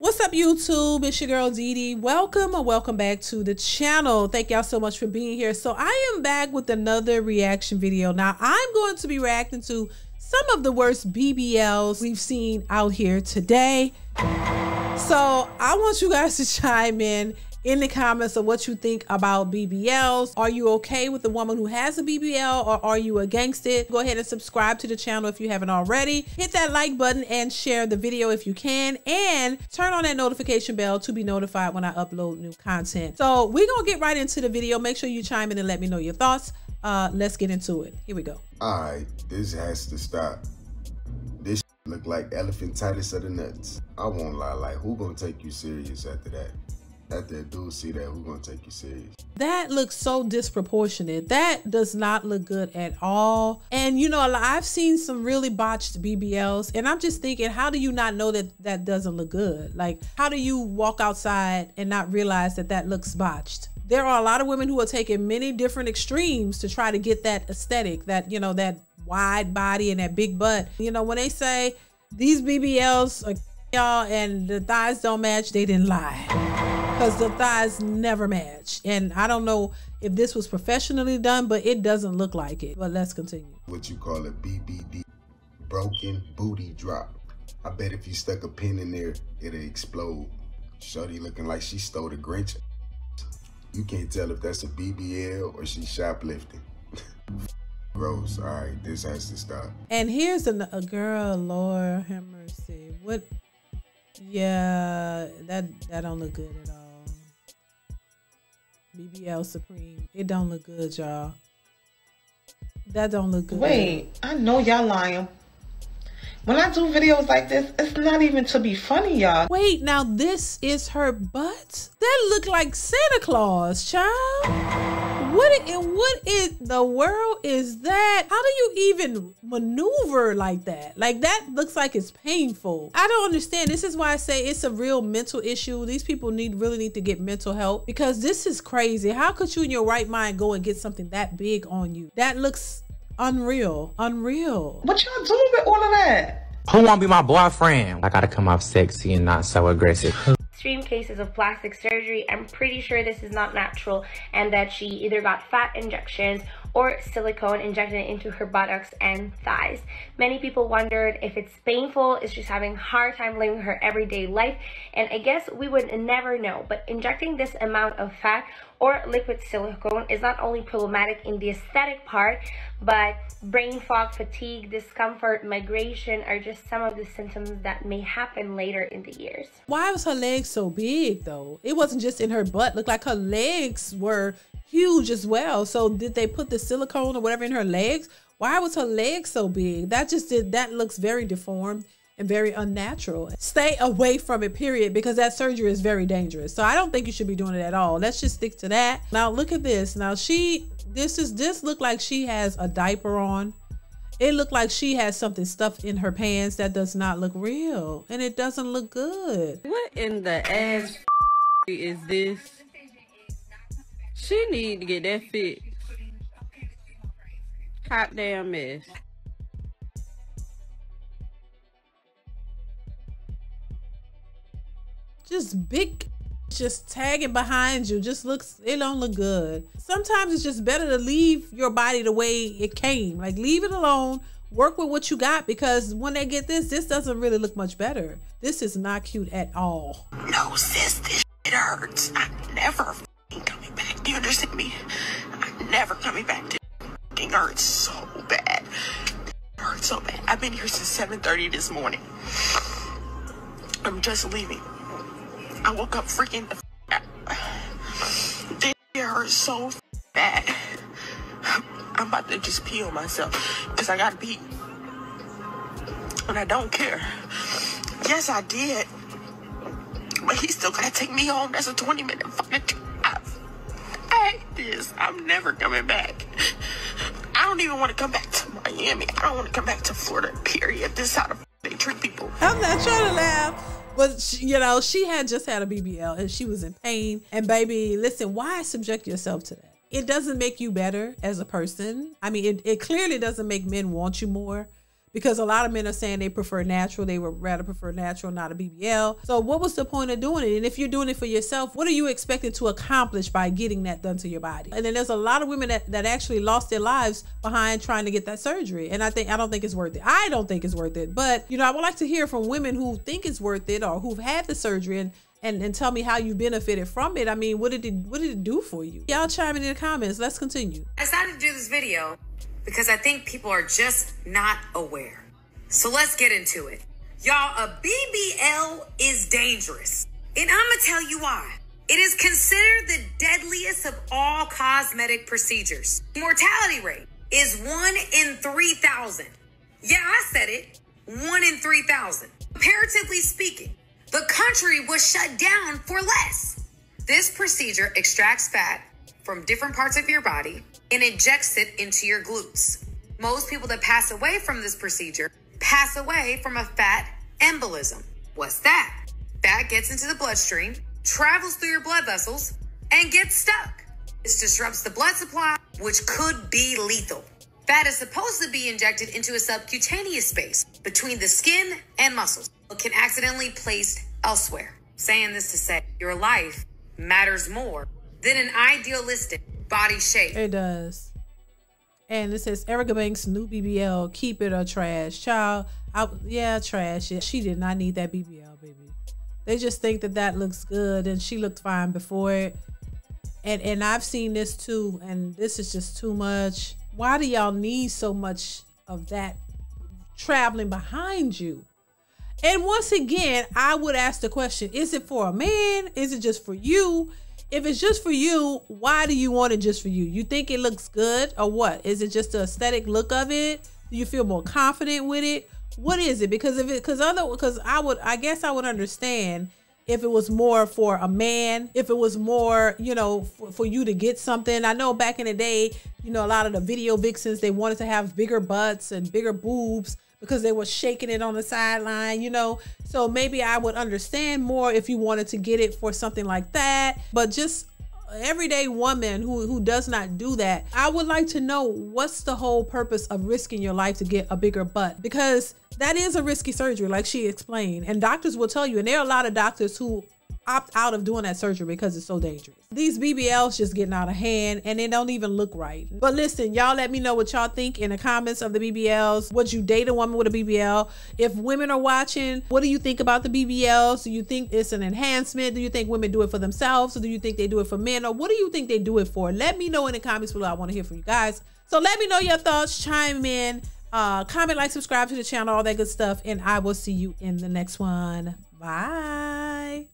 What's up, YouTube? It's your girl DeeDee. Welcome or welcome back to the channel. Thank y'all so much for being here. So I am back with another reaction video. Now I'm going to be reacting to some of the worst BBLs we've seen out here today. So I want you guys to chime in the comments of what you think about BBLs. Are you okay with the woman who has a BBL, or are you against it? Go ahead and subscribe to the channel if you haven't already. Hit that like button and share the video if you can, and turn on that notification bell to be notified when I upload new content. So we're gonna get right into the video. Make sure you chime in and let me know your thoughts. Let's get into it. Here we go. All right, this has to stop. This look like elephantitis of the nuts. I won't lie, like who gonna take you serious after that? After a dude see that, who gonna take you serious? That looks so disproportionate. That does not look good at all. And you know, I've seen some really botched BBLs, and I'm just thinking, how do you not know that that doesn't look good? Like, how do you walk outside and not realize that that looks botched? There are a lot of women who are taking many different extremes to try to get that aesthetic, that, you know, that wide body and that big butt. You know, when they say these BBLs are y'all and the thighs don't match, they didn't lie. Because the thighs never match. And I don't know if this was professionally done, but it doesn't look like it. But let's continue. What you call a BBD, broken booty drop. I bet if you stuck a pin in there, it'll explode. Shorty looking like she stole the Grinch. You can't tell if that's a BBL or she's shoplifting. Gross. All right, this has to stop. And here's a girl, Lord have mercy. What? Yeah, that don't look good at all. BBL Supreme. It don't look good, y'all. That don't look good. Wait, I know y'all lying. When I do videos like this, it's not even to be funny, y'all. Wait, now this is her butt? That look like Santa Claus, child. What in the world is that? How do you even maneuver like that? Like, that looks like it's painful. I don't understand. This is why I say it's a real mental issue. These people really need to get mental help, because this is crazy. How could you in your right mind go and get something that big on you? That looks unreal. Unreal. What y'all doing with all of that? Who won't be my boyfriend? I gotta come off sexy and not so aggressive. Extreme cases of plastic surgery. I'm pretty sure this is not natural, and that she either got fat injections or silicone injected into her buttocks and thighs. Many people wondered if it's painful, is she's having a hard time living her everyday life, and I guess we would never know. But injecting this amount of fat or liquid silicone is not only problematic in the aesthetic part, but brain fog, fatigue, discomfort, migration are just some of the symptoms that may happen later in the years. Why was her legs so big though? It wasn't just in her butt. Looked like her legs were huge as well. So did they put the silicone or whatever in her legs? Why was her legs so big? That looks very deformed and very unnatural. Stay away from it, period, because that surgery is very dangerous. So I don't think you should be doing it at all. Let's just stick to that. Now look at this. Now this looked like she has a diaper on. It looked like she has something stuffed in her pants. That does not look real, and it doesn't look good. What in the ass is this? She need to get that fixed. Hot damn mess. Just big, just tagging behind you. Just it don't look good. Sometimes it's just better to leave your body the way it came. Like, leave it alone. Work with what you got, because when they get this doesn't really look much better. This is not cute at all. No, sis, this shit hurts. I'm never coming back. Do you understand me? I'm never coming back. This hurts so bad. It hurts so bad. I've been here since 7:30 this morning. I'm just leaving. I woke up freaking. This hurts so bad. I'm about to just pee on myself because I gotta pee. And I don't care. Yes, I did. But he's still gonna take me home. That's a 20-minute fucking drive. I hate this. I'm never coming back. I don't even want to come back to Miami. I don't want to come back to Florida, period. This is how they treat people. I'm not trying to laugh. But you know, she had just had a BBL and she was in pain. And baby, listen, why subject yourself to that? It doesn't make you better as a person. I mean, it clearly doesn't make men want you more, because a lot of men are saying they prefer natural. They would rather prefer natural, not a BBL. So what was the point of doing it? And if you're doing it for yourself, what are you expected to accomplish by getting that done to your body? And then there's a lot of women that actually lost their lives behind trying to get that surgery. And I don't think it's worth it. I don't think it's worth it. But, you know, I would like to hear from women who think it's worth it or who've had the surgery and tell me how you benefited from it. I mean, what did it do for you? Y'all chime in the comments. Let's continue. I decided to do this video because I think people are just not aware. So let's get into it. Y'all, a BBL is dangerous. And I'm gonna tell you why. It is considered the deadliest of all cosmetic procedures. Mortality rate is 1 in 3,000. Yeah, I said it. 1 in 3,000. Comparatively speaking, the country was shut down for less. This procedure extracts fat from different parts of your body and injects it into your glutes. Most people that pass away from this procedure pass away from a fat embolism. What's that? Fat gets into the bloodstream, travels through your blood vessels, and gets stuck. This disrupts the blood supply, which could be lethal. Fat is supposed to be injected into a subcutaneous space between the skin and muscles. It can accidentally be placed elsewhere. Saying this to say your life matters more than an idealistic body shape. It does. And it says Erica Banks' new BBL, keep it or trash. Child, yeah, trash. She did not need that BBL, baby. They just think that looks good, and she looked fine before it. And I've seen this too, and this is just too much. Why do y'all need so much of that traveling behind you? And once again, I would ask the question, is it for a man? Is it just for you? If it's just for you, why do you want it just for you? You think it looks good or what? Is it just the aesthetic look of it? Do you feel more confident with it? What is it? Because I guess I would understand if it was more for a man, if it was more, you know, for you to get something. I know back in the day, you know, a lot of the video vixens, they wanted to have bigger butts and bigger boobs because they were shaking it on the sideline, you know. So maybe I would understand more if you wanted to get it for something like that. But just everyday woman who does not do that, I would like to know, what's the whole purpose of risking your life to get a bigger butt? Because that is a risky surgery, like she explained, and doctors will tell you, and there are a lot of doctors who opt out of doing that surgery because it's so dangerous. These BBLs just getting out of hand, and they don't even look right. But listen, y'all, let me know what y'all think in the comments of the BBLs. Would you date a woman with a BBL? If women are watching, what do you think about the BBLs? Do you think it's an enhancement? Do you think women do it for themselves, or do you think they do it for men, or what do you think they do it for? Let me know in the comments below. I want to hear from you guys. So let me know your thoughts. Chime in, comment, like, subscribe to the channel, all that good stuff, and I will see you in the next one. Bye.